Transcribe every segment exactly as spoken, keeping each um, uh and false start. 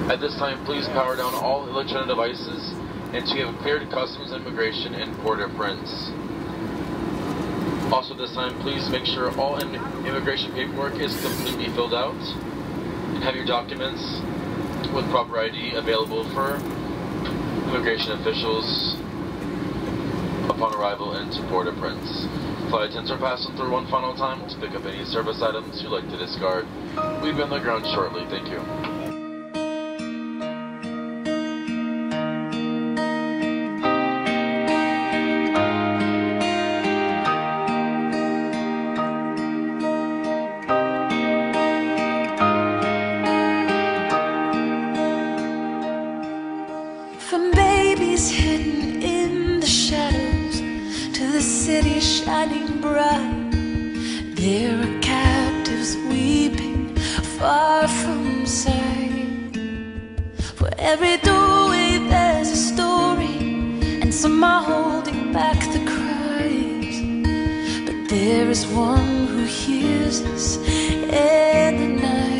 At this time, please power down all electronic devices until you have cleared customs, immigration, and border prints. Also this time, please make sure all immigration paperwork is completely filled out and have your documents with proper I D available for immigration officials upon arrival into border prints. Flight attendants are passing through one final time to pick up any service items you'd like to discard. We'll be on the ground shortly. Thank you. From babies hidden in the shadows to the city shining bright, there are captives weeping far from sight. For every doorway there's a story, and some are holding back the cries. But there is one who hears us in the night.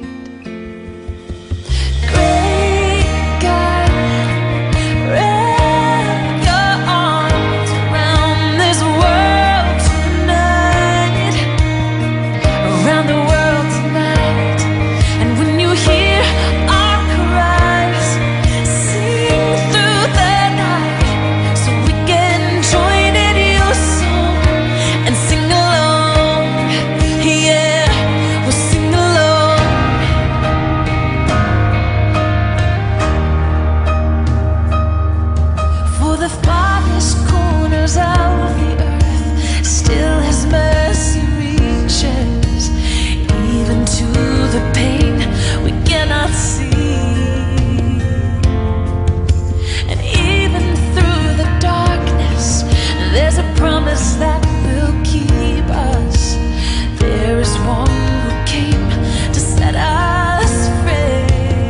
That will keep us. There is one who came to set us free.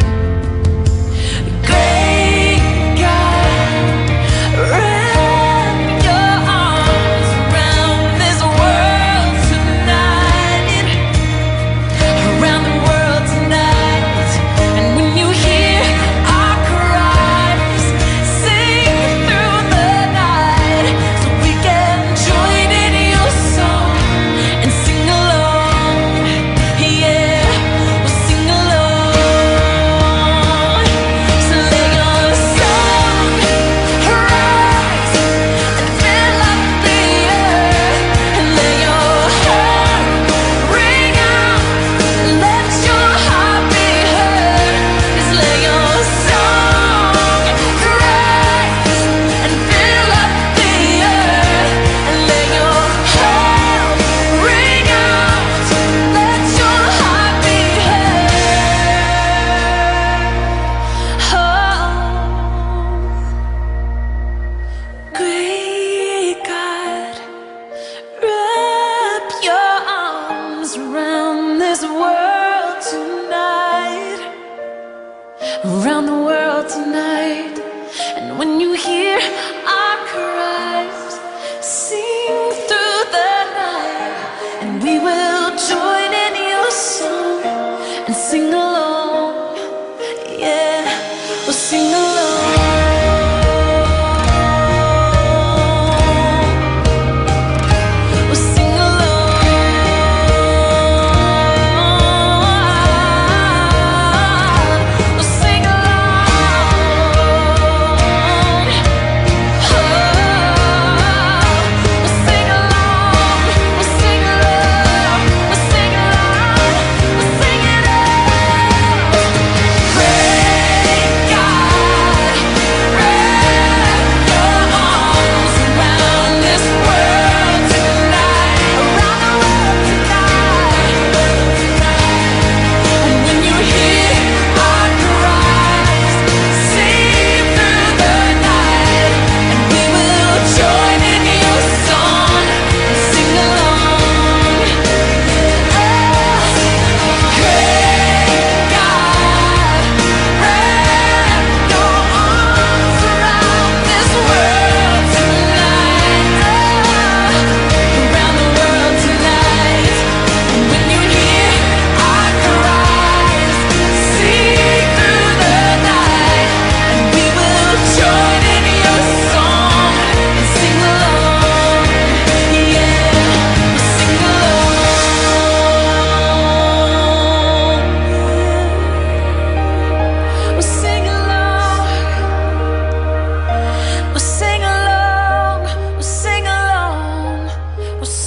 Great God, wrap your arms around this world tonight, around the world tonight. And when you hear our cries, sing through the night, so we can join in your song and sing along. Yeah, we'll sing along. So let your song rise and fill up the earth, and let your heart ring out. Let your heart be heard. Just let your song rise and fill up the earth, and let your heart ring out. Let your heart be heard. Oh, great God, wrap your arms around this world tonight, around the world tonight. And when you hear our cries, sing through the night, and we will join in your song and sing along. Yeah, we'll sing along. We'll sing along. We'll sing along.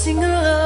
sing along.